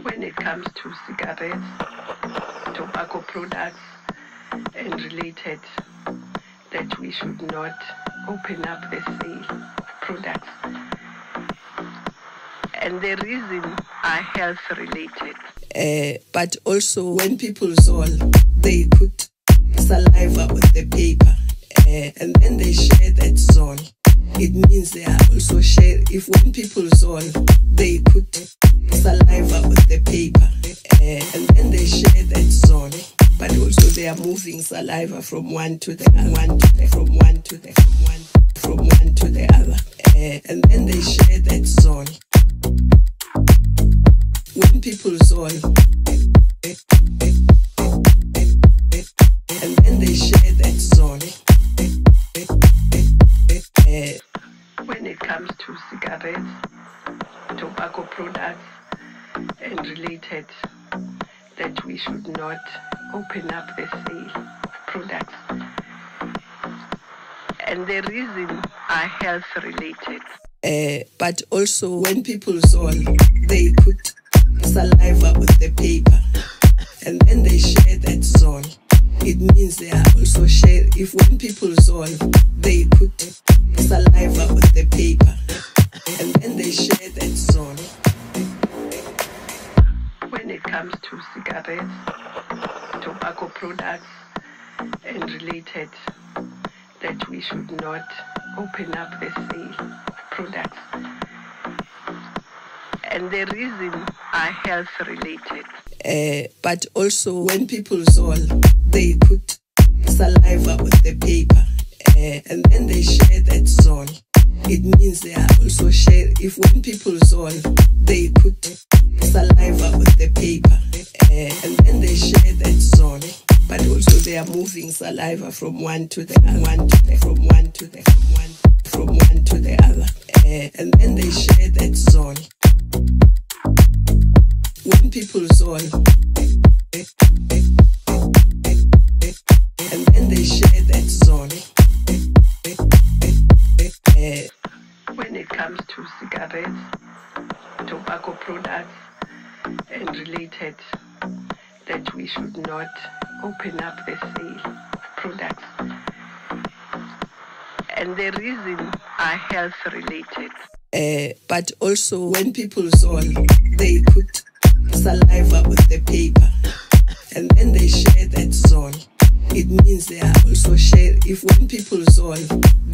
when it comes to cigarettes, tobacco products, and related, that we should not open up the sale of products. And the reason are health related. But also when people swallow, they put saliva on the paper and then they share that swallow. It means they are also share. If when people swallow, they put saliva on the paper and then they share that swallow. But also they are moving saliva from one to the other, and then they share that swallow. When people swallow, and then they share that swallow. When it comes to cigarettes, tobacco products, and related, that we should not open up the sale of products. And the reason are health related. But also when people swallow, they put saliva on the paper and then they share that swallow. It means they are also share. If when people swallow, they put saliva on the paper and then they share that swallow. When it comes to cigarettes, tobacco products, and related, that we should not open up the sale of products. And the reason are health related. But also when people swallow, they put saliva on the paper and then they share that swallow. It means they are also share. If when people swallow, they put saliva on the paper and then they share that swallow. But also they are moving saliva from one to the other, and then they share that swallow. When people swallow, and then they share that swallow. When it comes to cigarettes, tobacco products, and related, that we should not open up the sale of products. And the reason are health related. But also when people swallow, they put saliva on the paper and then they share that swallow. It means they are also share. If when people swallow,